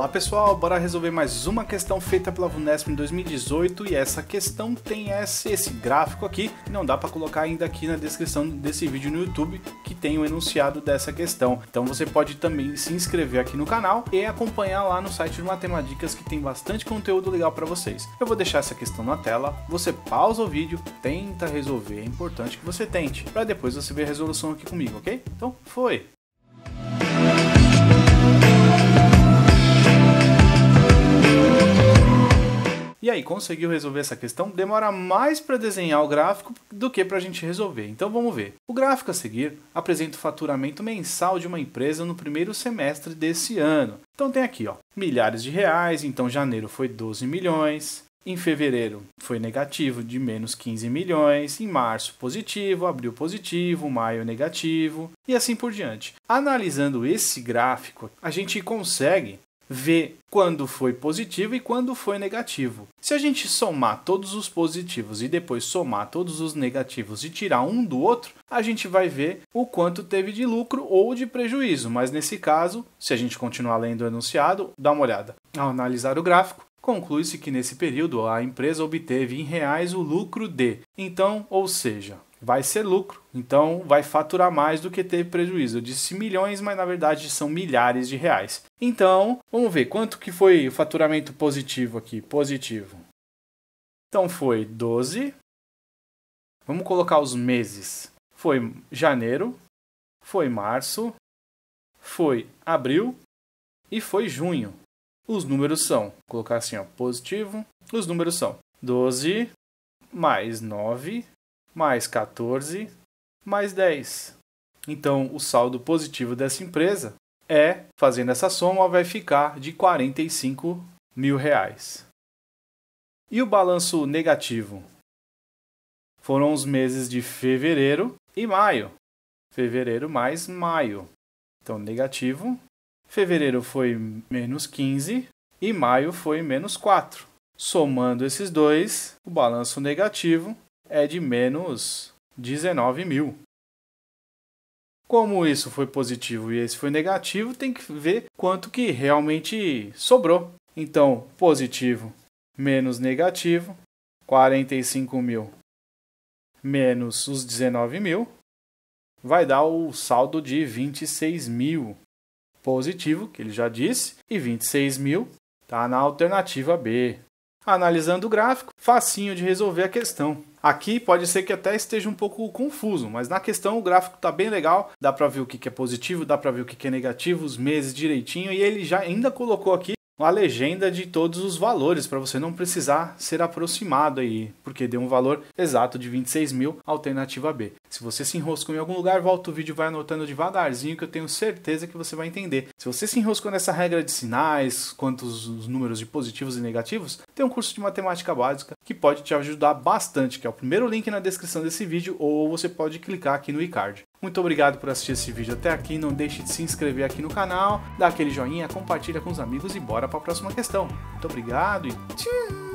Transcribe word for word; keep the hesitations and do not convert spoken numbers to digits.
Olá pessoal, bora resolver mais uma questão feita pela VUNESP em dois mil e dezoito e essa questão tem esse, esse gráfico aqui, que não dá para colocar ainda aqui na descrição desse vídeo no YouTube, que tem o enunciado dessa questão. Então você pode também se inscrever aqui no canal e acompanhar lá no site do Matemadicas, que tem bastante conteúdo legal para vocês. Eu vou deixar essa questão na tela, você pausa o vídeo, tenta resolver, é importante que você tente, para depois você ver a resolução aqui comigo, ok? Então foi! E aí, conseguiu resolver essa questão? Demora mais para desenhar o gráfico do que para a gente resolver. Então vamos ver. O gráfico a seguir apresenta o faturamento mensal de uma empresa no primeiro semestre desse ano. Então tem aqui, ó, milhares de reais, então janeiro foi doze milhões, em fevereiro foi negativo de menos quinze milhões, em março positivo, abril positivo, maio negativo e assim por diante. Analisando esse gráfico, a gente consegue ver quando foi positivo e quando foi negativo. Se a gente somar todos os positivos e depois somar todos os negativos e tirar um do outro, a gente vai ver o quanto teve de lucro ou de prejuízo. Mas nesse caso, se a gente continuar lendo o enunciado, dá uma olhada. Ao analisar o gráfico, conclui-se que nesse período a empresa obteve em reais o lucro de. Então, ou seja, vai ser lucro, então vai faturar mais do que teve prejuízo. Eu disse milhões, mas na verdade são milhares de reais. Então, vamos ver quanto que foi o faturamento positivo aqui, positivo. Então foi doze. Vamos colocar os meses. Foi janeiro, foi março, foi abril e foi junho. Os números são, vou colocar assim, ó, positivo. Os números são doze mais nove mais quatorze, mais dez. Então, o saldo positivo dessa empresa é, fazendo essa soma, vai ficar de quarenta e cinco mil reais. E o balanço negativo? Foram os meses de fevereiro e maio. Fevereiro mais maio. Então, negativo. Fevereiro foi menos quinze e maio foi menos quatro. Somando esses dois, o balanço negativo é de menos dezenove mil. Como isso foi positivo e esse foi negativo, tem que ver quanto que realmente sobrou. Então, positivo menos negativo, quarenta e cinco mil menos os dezenove mil, vai dar o saldo de vinte e seis mil. Positivo, que ele já disse, e vinte e seis mil está na alternativa B. Analisando o gráfico, facinho de resolver a questão. Aqui pode ser que até esteja um pouco confuso, mas na questão o gráfico está bem legal, dá para ver o que é positivo, dá para ver o que é negativo, os meses direitinho, e ele já ainda colocou aqui a legenda de todos os valores, para você não precisar ser aproximado aí, porque deu um valor exato de vinte e seis mil, alternativa B. Se você se enroscou em algum lugar, volta o vídeo e vai anotando devagarzinho, que eu tenho certeza que você vai entender. Se você se enroscou nessa regra de sinais, quantos os números de positivos e negativos, tem um curso de matemática básica que pode te ajudar bastante, que é o primeiro link na descrição desse vídeo, ou você pode clicar aqui no iCard. Muito obrigado por assistir esse vídeo até aqui, não deixe de se inscrever aqui no canal, dá aquele joinha, compartilha com os amigos e bora para a próxima questão. Muito obrigado e tchau!